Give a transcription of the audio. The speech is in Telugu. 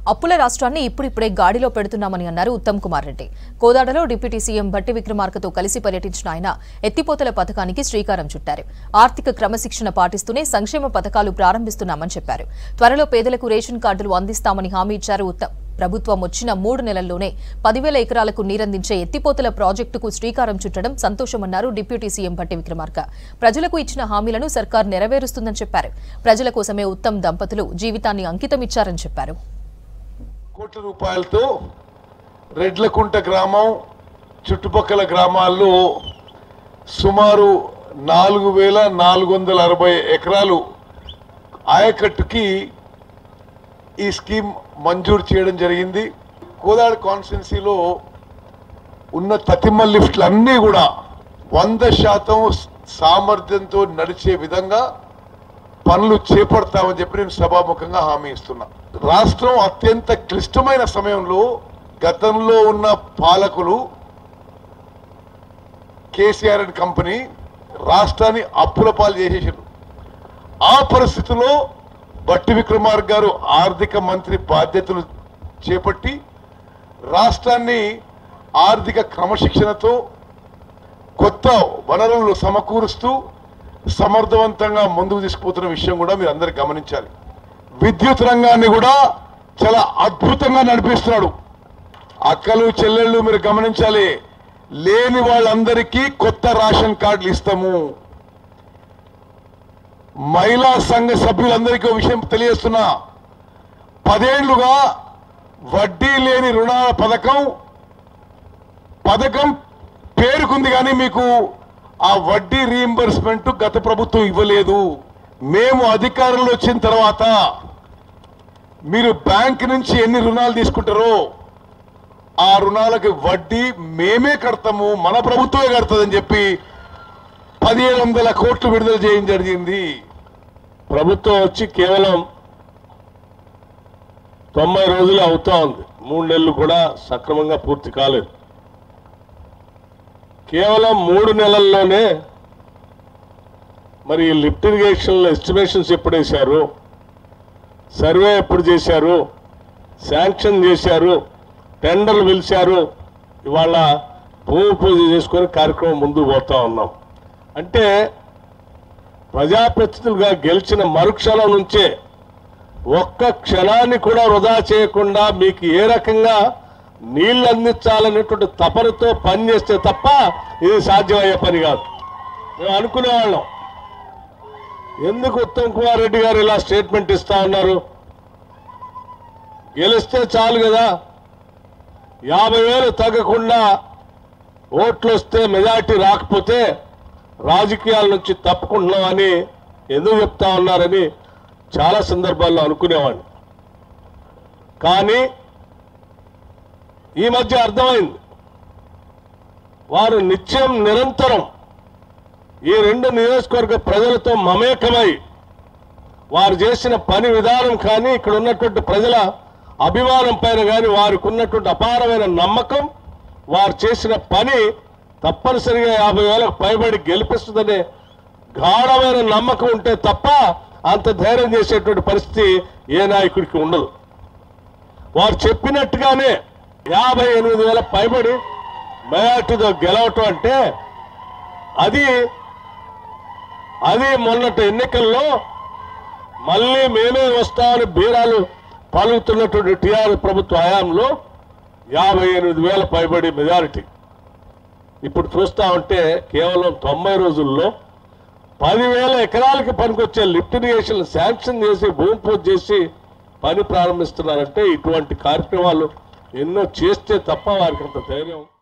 అప్పుల రాష్ట్రాన్ని ఇప్పుడిప్పుడే గాడిలో పెడుతున్నామని అన్నారు ఉత్తమ్ కుమార్ రెడ్డి. కోదాడలో డిప్యూటీ సీఎం భట్టి విక్రమార్కతో కలిసి పర్యటించిన ఆయన ఎత్తిపోతల పథకానికి శ్రీకారం చుట్టారు. ఆర్థిక క్రమశిక్షణ పాటిస్తూనే సంక్షేమ పథకాలు ప్రారంభిస్తున్నామని చెప్పారు. త్వరలో పేదలకు రేషన్ కార్డులు అందిస్తామని హామీ ఇచ్చారు ఉత్తమ్. ప్రభుత్వం వచ్చిన 3 నెలల్లోనే 10,000 ఎకరాలకు నీరందించే ఎత్తిపోతల ప్రాజెక్టుకు శ్రీకారం చుట్టడం సంతోషమన్నారు డిప్యూటీ సీఎం భట్టి విక్రమార్క. ప్రజలకు ఇచ్చిన హామీలను సర్కార్ నెరవేరుస్తుందని చెప్పారు. ప్రజల కోసమే ఉత్తమ్ దంపతులు జీవితాన్ని అంకితమిచ్చారని చెప్పారు. కోట్ల రూపాయలతో రెడ్లకుంట గ్రామం చుట్టుపక్కల గ్రామాల్లో సుమారు 4,460 ఎకరాలు ఆయకట్టుకి ఈ స్కీమ్ మంజూరు చేయడం జరిగింది. కోదాడ కాన్స్టిట్యున్సీలో ఉన్న తతిమ లిఫ్ట్లు అన్నీ కూడా 100% సామర్థ్యంతో నడిచే విధంగా పనులు చేపడతామని చెప్పి నేను సభాముఖంగా హామీ ఇస్తున్నా. రాష్ట్రం అత్యంత క్లిష్టమైన సమయంలో గతంలో ఉన్న పాలకులు కేసీఆర్ అండ్ కంపెనీ రాష్ట్రాన్ని అప్పుల పాలు చేసేసారు. ఆ పరిస్థితుల్లో భట్టి విక్రమార్క గారు ఆర్థిక మంత్రి బాధ్యతలు చేపట్టి రాష్ట్రాన్ని ఆర్థిక క్రమశిక్షణతో కొత్త వనరులు సమకూరుస్తూ సమర్థవంతంగా ముందుకు తీసుకుపోతున్న విషయం కూడా మీరు అందరూ గమనించాలి. విద్యుత్ రంగాన్ని కూడా చాలా అద్భుతంగా నడిపిస్తున్నాడు. అక్కలు చెల్లెళ్ళు మీరు గమనించాలి, లేని వాళ్ళందరికీ కొత్త రేషన్ కార్డులు ఇస్తాము. మహిళా సంఘ సభ్యులందరికీ ఒక విషయం తెలియజేస్తున్నా, 10 ఏళ్లుగా వడ్డీ లేని రుణాల పథకం పేరుకుంది, కానీ మీకు ఆ వడ్డీ రీయింబర్స్మెంట్ గత ప్రభుత్వం ఇవ్వలేదు. మేము అధికారంలో వచ్చిన తర్వాత మీరు బ్యాంక్ నుంచి ఎన్ని రుణాలు తీసుకుంటారో ఆ రుణాలకి వడ్డీ మేమే కడతాము, మన ప్రభుత్వమే కడతాదని చెప్పి 1,700 కోట్లు విడుదల చేయడం జరిగింది. ప్రభుత్వం వచ్చి కేవలం 90 రోజులు అవుతా ఉంది. 3 నెలలు కూడా సక్రమంగా పూర్తి కాలేదు. కేవలం 3 నెలల్లోనే మరి లిఫ్ట్ ఇరిగేషన్ ఎస్టిమేషన్స్ ఎప్పుడు వేశారు, సర్వే ఎప్పుడు చేశారు, శాంక్షన్ చేశారు, టెండర్లు పిలిచారు, ఇవాళ భూమి పూజ చేసుకొని కార్యక్రమం ముందుకు పోతా ఉన్నాం. అంటే ప్రజాప్రతినిధులుగా గెలిచిన మరుక్షణం నుంచే ఒక్క క్షణాన్ని కూడా వృధా చేయకుండా మీకు ఏ రకంగా నీళ్లు అందించాలనేటువంటి తపనతో పనిచేస్తే తప్ప ఇది సాధ్యమయ్యే పని కాదు. మేము అనుకునేవాళ్ళం, ఎందుకు ఉత్తమ్ కుమార్ రెడ్డి గారు ఇలా స్టేట్మెంట్ ఇస్తా ఉన్నారు, గెలిస్తే చాలు కదా, 50,000 తగ్గకుండా ఓట్లు వస్తే మెజార్టీ రాకపోతే రాజకీయాల నుంచి తప్పుకుంటున్నామని ఎందుకు చెప్తా ఉన్నారని చాలా సందర్భాల్లో అనుకునేవాడిని. కానీ ఈ మధ్య అర్థమైంది, వారు నిత్యం నిరంతరం ఈ 2 నియోజకవర్గ ప్రజలతో మమేకమై వారు చేసిన పని విధానం కానీ, ఇక్కడ ఉన్నటువంటి ప్రజల అభిమానం పైన కానీ వారికి ఉన్నటువంటి అపారమైన నమ్మకం, వారు చేసిన పని తప్పనిసరిగా 50,000కు పైబడి గెలిపిస్తుందనే గాఢమైన నమ్మకం ఉంటే తప్ప అంత ధైర్యం చేసేటువంటి పరిస్థితి ఏ నాయకుడికి ఉండదు. వారు చెప్పినట్టుగానే 58,000 పైబడి మెజార్టీతో గెలవటం అంటే అది మొన్నటి ఎన్నికల్లో మళ్ళీ మేమే వస్తామని బీరాలు పలుకుతున్నటువంటి టీఆర్ఎస్ ప్రభుత్వ హయాంలో 58,000 పైబడి మెజారిటీ. ఇప్పుడు చూస్తా ఉంటే కేవలం 90 రోజుల్లో 10,000 ఎకరాలకి పనికొచ్చే లిఫ్ట్ ఇరిగేషన్ శాంక్షన్ చేసి భూమి పూజ చేసి పని ప్రారంభిస్తున్నారంటే ఇటువంటి కార్యక్రమాలు ఎన్నో చేస్తే తప్ప వారికి అంత ధైర్యం